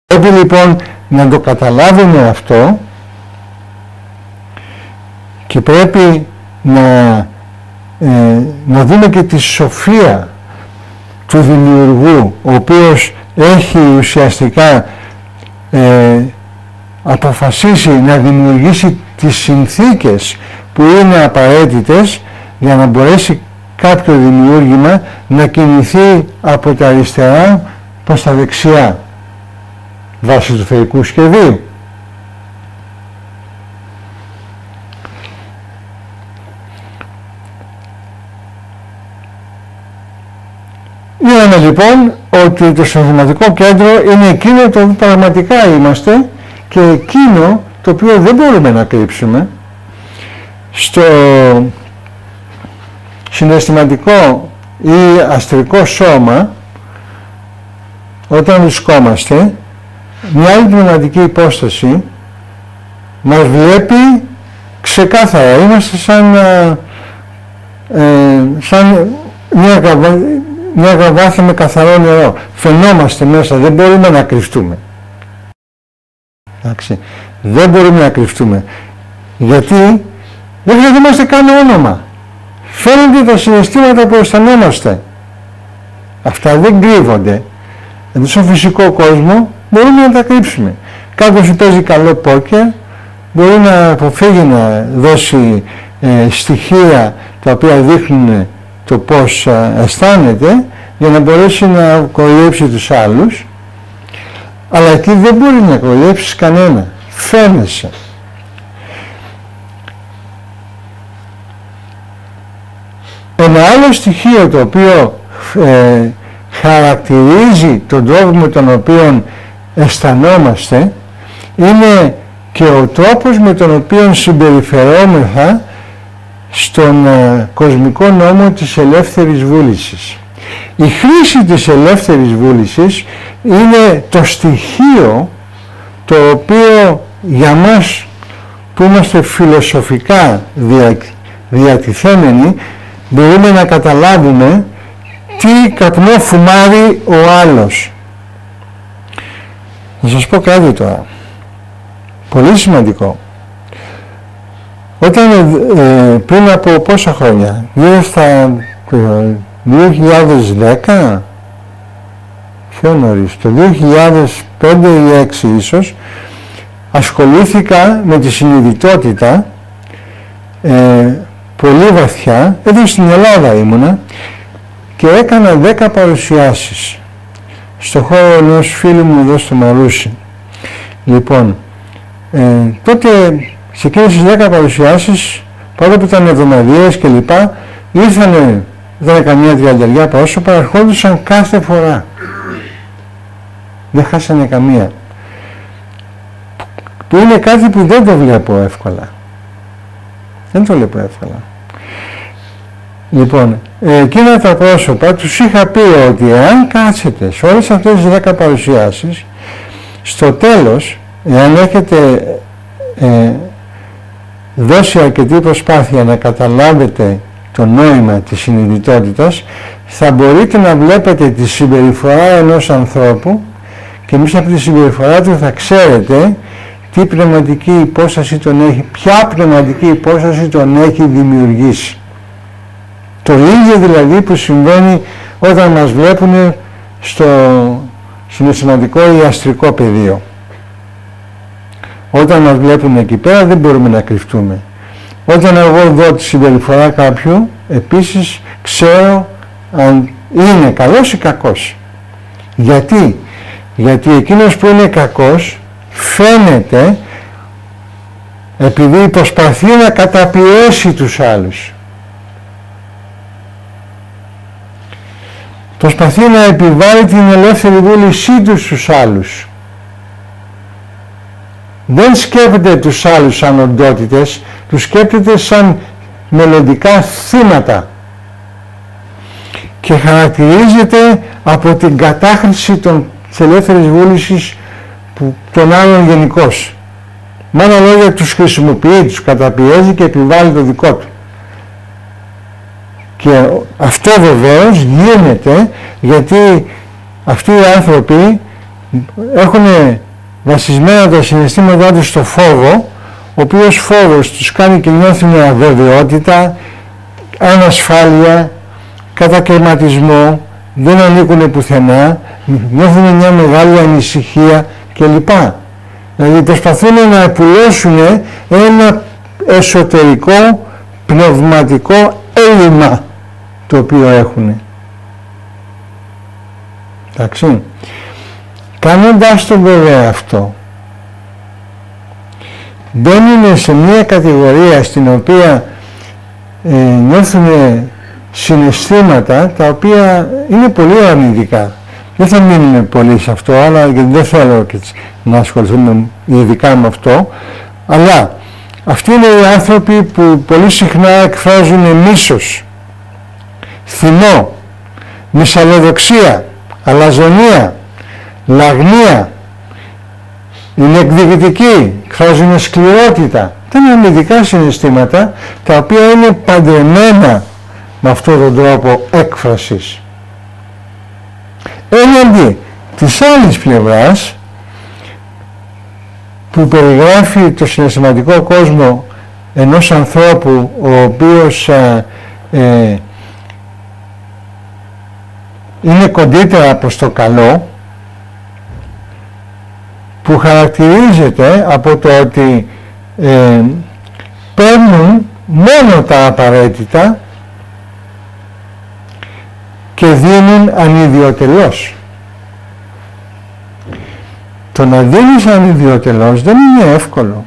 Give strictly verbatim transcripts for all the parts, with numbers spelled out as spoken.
Πρέπει λοιπόν να το καταλάβουμε αυτό και πρέπει να, ε, να δούμε και τη σοφία του δημιουργού, ο οποίος έχει ουσιαστικά ε, αποφασίσει να δημιουργήσει τις συνθήκες που είναι απαραίτητες για να μπορέσει κάποιο δημιούργημα να κινηθεί από τα αριστερά προς τα δεξιά βάσει του θεϊκού σχεδίου. Είδαμε λοιπόν ότι το συναισθηματικό κέντρο είναι εκείνο το που πραγματικά είμαστε και εκείνο το οποίο δεν μπορούμε να κρύψουμε. Στο συναισθηματικό ή αστρικό σώμα, όταν βρισκόμαστε, μια άλλη πνευματική υπόσταση μας βλέπει ξεκάθαρα. Είμαστε σαν, ε, σαν μια, γραβά, μια γραβάθη με καθαρό νερό. Φαινόμαστε μέσα, δεν μπορούμε να κρυφτούμε. Εντάξει. Δεν μπορούμε να κρυφτούμε. Γιατί δεν χρειαζόμαστε καν όνομα. Φαίνονται τα συναισθήματα που αισθανόμαστε. Αυτά δεν κρύβονται. Ενώ στον φυσικό κόσμο μπορούμε να τα κρύψουμε. Κάποιος που παίζει καλό πόκερ μπορεί να αποφύγει να δώσει ε, στοιχεία τα οποία δείχνουν το πώς ε, αισθάνεται για να μπορέσει να κοροϊδέψει τους άλλους, αλλά εκεί δεν μπορεί να κοροϊδέψεις κανένα. Φαίνεσαι. Ένα άλλο στοιχείο το οποίο ε, χαρακτηρίζει τον τρόπο με τον οποίο αισθανόμαστε είναι και ο τρόπος με τον οποίο συμπεριφερόμεθα στον ε, κοσμικό νόμο της ελεύθερης βούλησης. Η χρήση της ελεύθερης βούλησης είναι το στοιχείο το οποίο για μας που είμαστε φιλοσοφικά δια, διατηθέμενοι μπορούμε να καταλάβουμε τι καπνό φουμάρει ο άλλος. Να σας πω κάτι τώρα, πολύ σημαντικό. Όταν ε, πριν από πόσα χρόνια, γύρω στα δύο χιλιάδες δέκα, πιο νωρίς, το δύο χιλιάδες πέντε ή δύο χιλιάδες έξι ίσως, ασχολήθηκα με τη συνειδητότητα ε, πολύ βαθιά. Εδώ στην Ελλάδα ήμουνα και έκανα δέκα παρουσιάσεις στο χώρο ενός φίλου μου εδώ στο Μαρούσι. Λοιπόν, ε, τότε σε εκείνες τις δέκα παρουσιάσεις, παρόλο που ήταν εβδομαδιαίες και λοιπά, ήρθανε, δεν καμία τριανταριά πρόσωπα, ερχόντουσαν κάθε φορά. Δεν χάσανε καμία. Που είναι κάτι που δεν το βλέπω εύκολα. Δεν το βλέπω εύκολα. Λοιπόν, εκείνα τα πρόσωπα τους είχα πει ότι εάν κάτσετε σε όλες αυτές τις δέκα παρουσιάσεις, στο τέλος, εάν έχετε ε, δώσει αρκετή προσπάθεια να καταλάβετε το νόημα της συνειδητότητας, θα μπορείτε να βλέπετε τη συμπεριφορά ενός ανθρώπου και μέσα από τη συμπεριφορά του θα ξέρετε τι πνευματική υπόσταση τον έχει, ποια πνευματική υπόσταση τον έχει δημιουργήσει. Το ίδιο δηλαδή που συμβαίνει όταν μας βλέπουν στο συναισθηματικό ή αστρικό πεδίο. Όταν μας βλέπουν εκεί πέρα δεν μπορούμε να κρυφτούμε. Όταν εγώ δω τη συμπεριφορά κάποιου, επίσης ξέρω αν είναι καλός ή κακός. Γιατί? Γιατί εκείνος που είναι κακός φαίνεται επειδή προσπαθεί να καταπιέσει τους άλλους. Προσπαθεί να επιβάλλει την ελεύθερη βούλησή του στους άλλους. Δεν σκέπτεται τους άλλους σαν οντότητες, τους σκέπτεται σαν μελλοντικά θύματα. Και χαρακτηρίζεται από την κατάχρηση των, της ελεύθερης βούλησης που, των άλλων γενικώς. Με άλλα λόγια τους χρησιμοποιεί, τους καταπιέζει και επιβάλλει το δικό του. Και αυτό βεβαίως γίνεται γιατί αυτοί οι άνθρωποι έχουν βασισμένα τα συναισθήματά τους στο φόβο, ο οποίος φόβος τους κάνει και νιώθουν αβεβαιότητα, ανασφάλεια, κατακαιρματισμό, δεν ανήκουν πουθενά, νιώθουν μια μεγάλη ανησυχία κλπ. Δηλαδή προσπαθούν να επουλώσουν ένα εσωτερικό πνευματικό έλλειμμα το οποίο έχουν. Εντάξει. Κάνοντας το βέβαια αυτό, μπαίνουν σε μια κατηγορία στην οποία ε, νιώθουν συναισθήματα τα οποία είναι πολύ αρνητικά. Δεν θα μείνουμε πολύ σε αυτό, αλλά γιατί δεν θέλω και να ασχοληθούμε ειδικά με αυτό, αλλά αυτοί είναι οι άνθρωποι που πολύ συχνά εκφράζουν μίσος, θυμό, μυσαλλοδοξία, αλαζονία, λαγνία, είναι εκδικητικοί, εκφράζουν σκληρότητα. Τα είναι αρνητικά συναισθήματα τα οποία είναι παντρεμένα με αυτόν τον τρόπο έκφρασης. Έναντι της άλλης πλευράς που περιγράφει το συναισθηματικό κόσμο ενός ανθρώπου ο οποίος ε, ε, είναι κοντύτερα προς το καλό, που χαρακτηρίζεται από το ότι ε, παίρνουν μόνο τα απαραίτητα και δίνουν ανιδιοτελώς. Το να δίνεις ανιδιοτελώς δεν είναι εύκολο.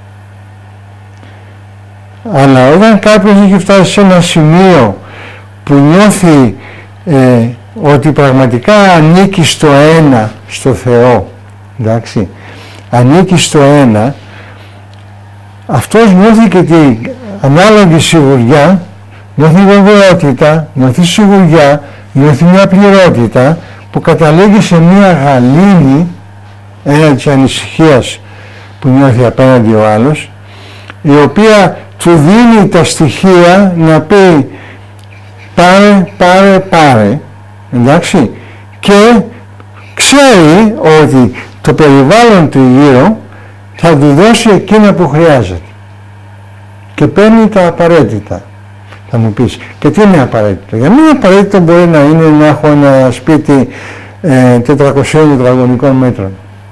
Αλλά όταν κάποιος έχει φτάσει σε ένα σημείο που νιώθει ε, ότι πραγματικά ανήκει στο ένα, στο Θεό, εντάξει, ανήκει στο ένα, αυτός νιώθει και την ανάλογη σιγουριά, νιώθει βεβαιότητα, νιώθει σιγουριά, νιώθει μια πληρότητα που καταλήγει σε μια γαλήνη έναντι της ανησυχίας που νιώθει απέναντι ο άλλος, η οποία του δίνει τα στοιχεία να πει πάρε, πάρε, πάρε, εντάξει, και ξέρει ότι το περιβάλλον του γύρω θα του δώσει εκείνα που χρειάζεται και παίρνει τα απαραίτητα. Θα μου πεις, και τι είναι απαραίτητο? Για μένα απαραίτητο μπορεί να είναι να έχω ένα σπίτι ε, τετρακοσίων τετραγωνικών μέτρων.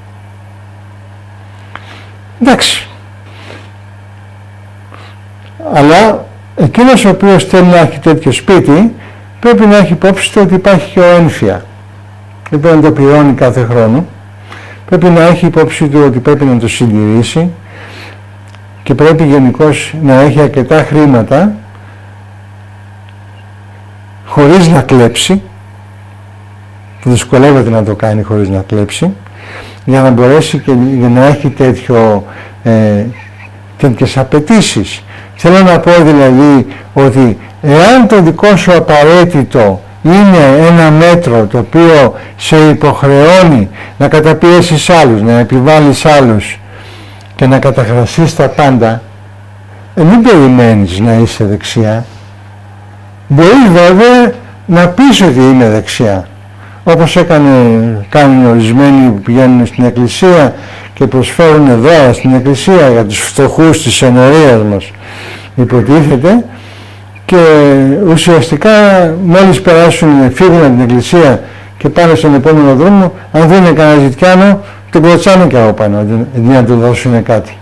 Εντάξει. Αλλά εκείνος ο οποίος θέλει να έχει τέτοιο σπίτι πρέπει να έχει υπόψη του ότι υπάρχει και ο ένφια. Δεν πρέπει να το πληρώνει κάθε χρόνο. Πρέπει να έχει υπόψη του ότι πρέπει να το συντηρήσει και πρέπει γενικώς να έχει αρκετά χρήματα χωρίς να κλέψει, που δυσκολεύεται να το κάνει χωρίς να κλέψει, για να μπορέσει και για να έχει τέτοιο, ε, τέτοιες απαιτήσεις. Θέλω να πω δηλαδή ότι εάν το δικό σου απαραίτητο είναι ένα μέτρο το οποίο σε υποχρεώνει να καταπιέσεις άλλους, να επιβάλλεις άλλους και να καταχραστείς τα πάντα, ε, μην περιμένεις να είσαι δεξιά. Μπορείς βέβαια να πεις ότι είναι δεξιά, όπως έκανε, κάνουν ορισμένοι που πηγαίνουν στην εκκλησία και προσφέρουν δώρα στην εκκλησία για τους φτωχούς της ενορίας μας, υποτίθεται, και ουσιαστικά μόλις περάσουν, φύγουν από την εκκλησία και πάνε στον επόμενο δρόμο, αν δίνει κανένα ζητιάνο, τον κλωτσάνε και από πάνω, αντί να του δώσουν κάτι.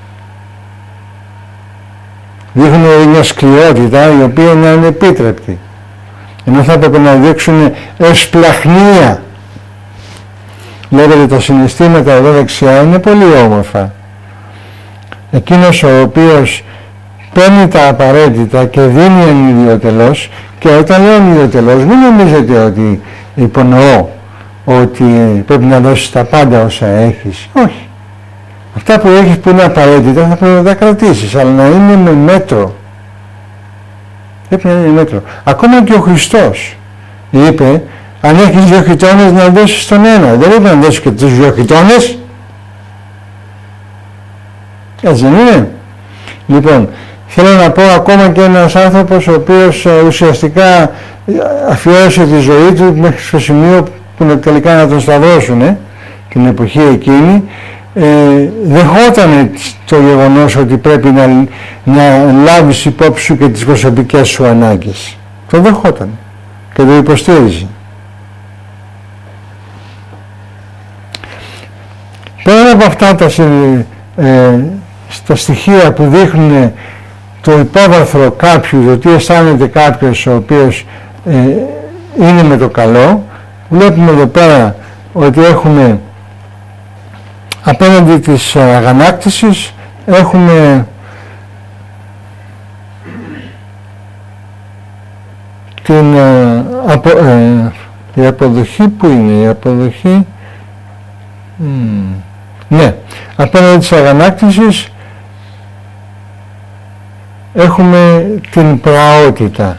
Δείχνουν μια σκληρότητα η οποία είναι ανεπίτρεπτη, ενώ θα έπρεπε να δείξουν εσπλαχνία. Λέγεται τα συναισθήματα εδώ δεξιά είναι πολύ όμορφα. Εκείνος ο οποίος παίρνει τα απαραίτητα και δίνει ανιδιοτελώς, και όταν λέω ανιδιοτελώς μην νομίζετε ότι υπονοώ ότι πρέπει να δώσεις τα πάντα όσα έχεις. Όχι. Αυτά που έχεις που είναι απαραίτητα θα πρέπει να τα κρατήσεις, αλλά να είναι με μέτρο. Πρέπει να είναι με μέτρο. Ακόμα και ο Χριστός είπε, αν έχεις δύο χιτώνες να δώσεις τον ένα. Δεν είπε να δώσεις και τους δύο χιτώνες. Έτσι δεν είναι? Λοιπόν, θέλω να πω ακόμα και ένας άνθρωπος ο οποίος ουσιαστικά αφιέρωσε τη ζωή του μέχρι στο σημείο που τελικά να τον σταυρώσουν, ε, την εποχή εκείνη, ε, δεχόταν το γεγονός ότι πρέπει να, να λάβεις υπόψη σου και τις προσωπικές σου ανάγκες. Το δεχόταν και το υποστήριζε. Πέρα από αυτά τα, ε, στα στοιχεία που δείχνουν το υπόβαθρο κάποιου, το τι αισθάνεται κάποιος ο οποίος ε, είναι με το καλό, βλέπουμε εδώ πέρα ότι έχουμε απέναντι της αγανάκτησης έχουμε την ε, απο, ε, η αποδοχή. Που είναι η αποδοχή? Mm. Ναι, απέναντι της αγανάκτησης έχουμε την πραότητα.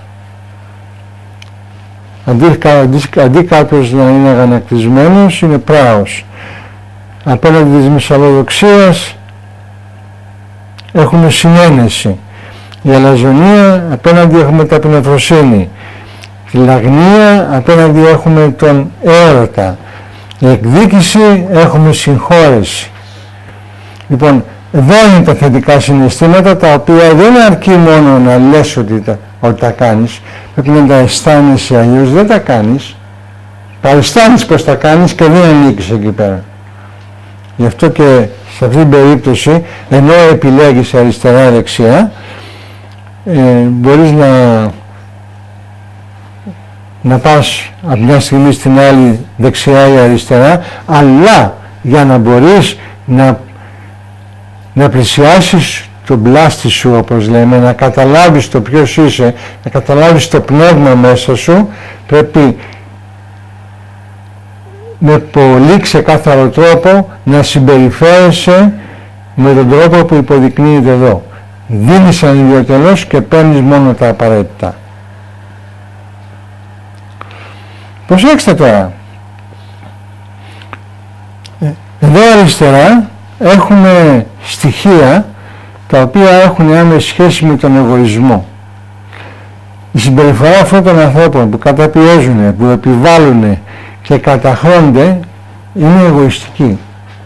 Αντί, αντί, αντί κάποιος να είναι αγανακτισμένος, είναι πράος. Απέναντι της μυσαλλοδοξίας έχουμε συνένεση. Η αλαζονία, απέναντι έχουμε ταπεινοφροσύνη. Τη λαγνία, απέναντι έχουμε τον έρωτα. Η εκδίκηση, έχουμε συγχώρεση. Λοιπόν, εδώ είναι τα θετικά συναισθήματα, τα οποία δεν αρκεί μόνο να λες ότι τα, ότι τα κάνεις, πρέπει να τα αισθάνεσαι, αλλιώς δεν τα κάνεις. Παριστάνεις πως τα κάνεις και δεν ανήκεις εκεί πέρα. Γι' αυτό και σε αυτήν την περίπτωση, ενώ επιλέγεις αριστερά-δεξιά, ε, μπορείς να, να πας από μια στιγμή στην άλλη δεξιά ή αριστερά, αλλά για να μπορείς να, να πλησιάσεις τον πλάστη σου, όπως λέμε, να καταλάβεις το ποιος είσαι, να καταλάβεις το πνεύμα μέσα σου, πρέπει με πολύ ξεκάθαρο τρόπο να συμπεριφέρεσαι με τον τρόπο που υποδεικνύεται εδώ. Δίνεις ανιδιοτελώς και παίρνεις μόνο τα απαραίτητα. Προσέξτε τώρα. Εδώ αριστερά έχουμε στοιχεία τα οποία έχουν άμεση σχέση με τον εγωισμό. Η συμπεριφορά αυτών των ανθρώπων που καταπιέζουν, που επιβάλλουν και καταχρώνται είναι εγωιστική.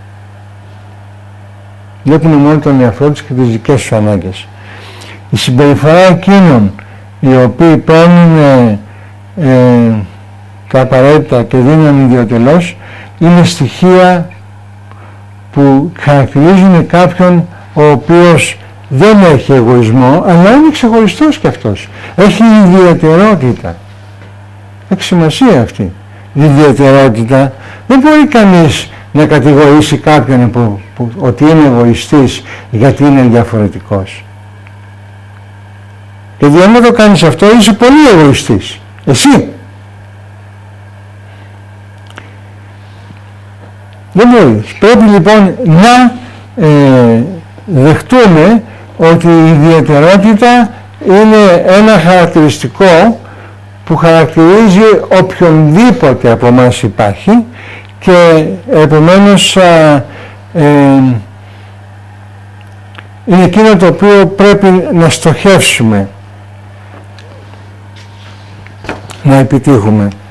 Βλέπουν μόνο τον εαυτό τους και τις δικές τους ανάγκες. Η συμπεριφορά εκείνων οι οποίοι παίρνουν ε, ε, τα απαραίτητα και δίνουν ιδιωτελώς είναι στοιχεία που χαρακτηρίζουν κάποιον ο οποίος δεν έχει εγωισμό, αλλά είναι ξεχωριστός κι αυτός. Έχει ιδιαιτερότητα. Έχει σημασία αυτή. Η ιδιαιτερότητα δεν μπορεί κανείς να κατηγορήσει κάποιον που, που, ότι είναι εγωιστής γιατί είναι διαφορετικός. Γιατί αν δεν το κάνεις αυτό είσαι πολύ εγωιστής. Εσύ. Δεν μπορείς. Πρέπει λοιπόν να ε, δεχτούμε ότι η ιδιαιτερότητα είναι ένα χαρακτηριστικό που χαρακτηρίζει οποιονδήποτε από εμάς υπάρχει και επομένως α, ε, είναι εκείνο το οποίο πρέπει να στοχεύσουμε να επιτύχουμε.